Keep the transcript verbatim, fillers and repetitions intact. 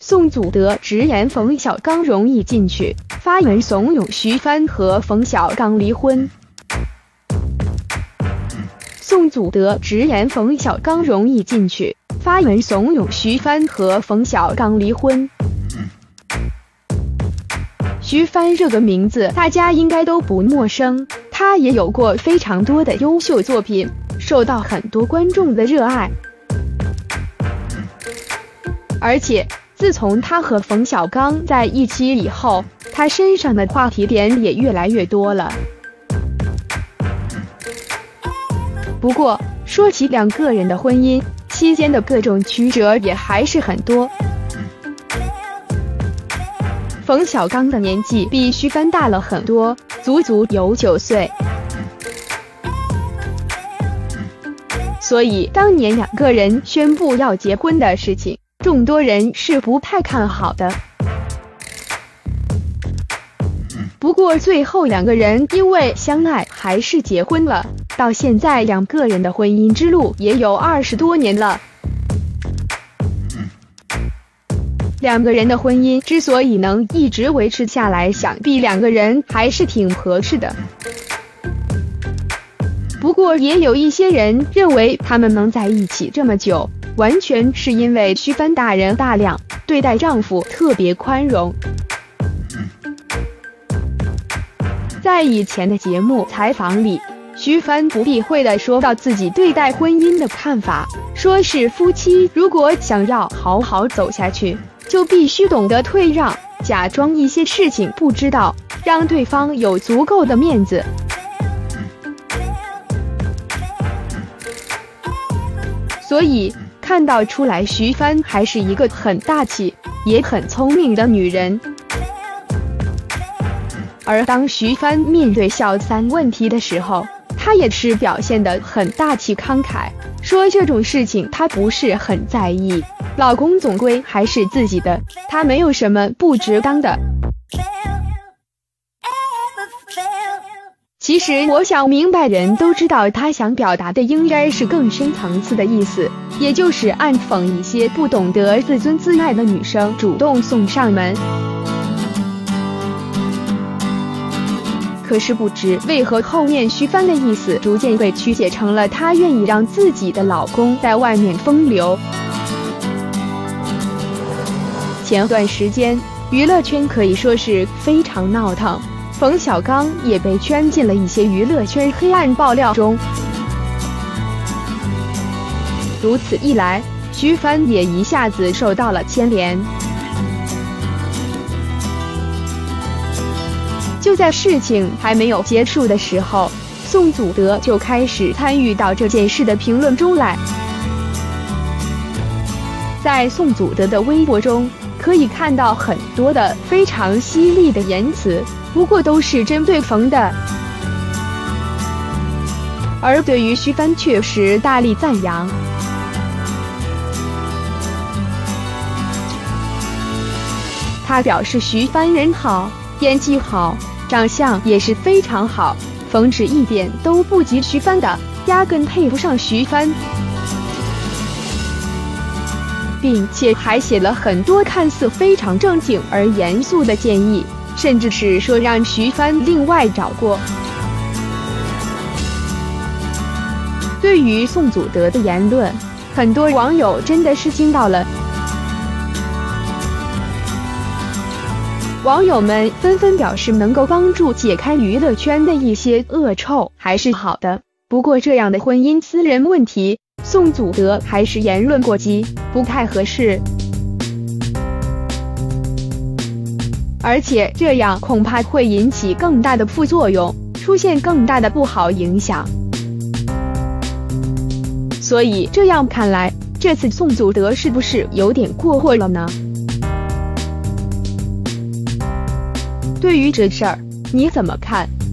宋祖德直言冯小刚容易进去，发文怂恿徐帆和冯小刚离婚。宋祖德直言冯小刚容易进去，发文怂恿徐帆和冯小刚离婚。徐帆这个名字大家应该都不陌生，他也有过非常多的优秀作品，受到很多观众的热爱。而且自从他和冯小刚在一起以后，他身上的话题点也越来越多了。不过说起两个人的婚姻期间的各种曲折也还是很多。冯小刚的年纪比徐帆大了很多，足足有九岁。所以当年两个人宣布要结婚的事情，众多人是不太看好的。不过最后两个人因为相爱还是结婚了，到现在两个人的婚姻之路也有二十多年了。两个人的婚姻之所以能一直维持下来，想必两个人还是挺合适的。不过也有一些人认为他们能在一起这么久，完全是因为徐帆大人大量，对待丈夫特别宽容。在以前的节目采访里，徐帆不避讳地说到自己对待婚姻的看法，说是夫妻如果想要好好走下去，就必须懂得退让，假装一些事情不知道，让对方有足够的面子。所以看到出来，徐帆还是一个很大气也很聪明的女人。而当徐帆面对小三问题的时候，她也是表现得很大气慷慨，说这种事情她不是很在意，老公总归还是自己的，她没有什么不值当的。其实我想明白人都知道，他想表达的应该是更深层次的意思，也就是暗讽一些不懂得自尊自爱的女生主动送上门。可是不知为何后面徐帆的意思逐渐被曲解成了她愿意让自己的老公在外面风流。前段时间娱乐圈可以说是非常闹腾，冯小刚也被圈进了一些娱乐圈黑暗爆料中。如此一来，徐帆也一下子受到了牵连。就在事情还没有结束的时候，宋祖德就开始参与到这件事的评论中来。在宋祖德的微博中，可以看到很多的非常犀利的言辞，不过都是针对冯的。而对于徐帆确实大力赞扬。他表示徐帆人好，演技好，长相也是非常好，冯芷一点都不及徐帆的，压根配不上徐帆，并且还写了很多看似非常正经而严肃的建议，甚至是说让徐帆另外找过。对于宋祖德的言论，很多网友真的是惊到了。网友们纷纷表示，能够帮助解开娱乐圈的一些恶臭还是好的，不过这样的婚姻私人问题，宋祖德还是言论过激，不太合适。而且这样恐怕会引起更大的副作用，出现更大的不好影响。所以这样看来，这次宋祖德是不是有点过火了呢？对于这事儿，你怎么看？